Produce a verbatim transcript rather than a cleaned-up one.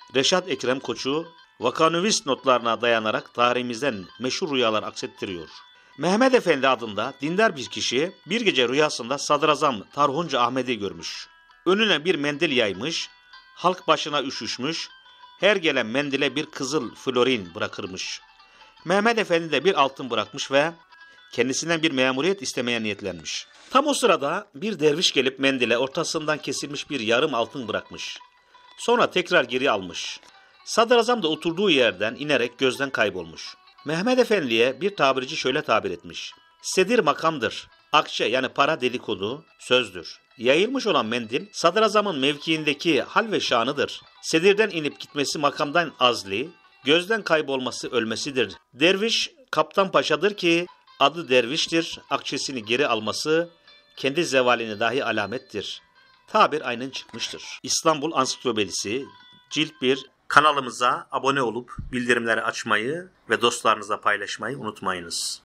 Reşat Ekrem Koçu vakanüvis notlarına dayanarak tarihimizden meşhur rüyalar aksettiriyor. Mehmet Efendi adında dindar bir kişi bir gece rüyasında Sadrazam Tarhuncu Ahmet'i görmüş. Önüne bir mendil yaymış, halk başına üşüşmüş, her gelen mendile bir kızıl florin bırakırmış. Mehmet Efendi de bir altın bırakmış ve kendisinden bir memuriyet istemeye niyetlenmiş. Tam o sırada bir derviş gelip mendile ortasından kesilmiş bir yarım altın bırakmış. Sonra tekrar geri almış. Sadrazam da oturduğu yerden inerek gözden kaybolmuş. Mehmet Efendi'ye bir tabirci şöyle tabir etmiş. Sedir makamdır. Akçe yani para dedikodu sözdür. Yayılmış olan mendil sadrazamın mevkiindeki hal ve şanıdır. Sedirden inip gitmesi makamdan azli, gözden kaybolması ölmesidir. Derviş kaptan paşadır ki adı derviştir. Akçesini geri alması kendi zevalini dahi alamettir. Tabir aynen çıkmıştır. İstanbul Ansiklopedisi Cilt bir. Kanalımıza abone olup bildirimleri açmayı ve dostlarınızla paylaşmayı unutmayınız.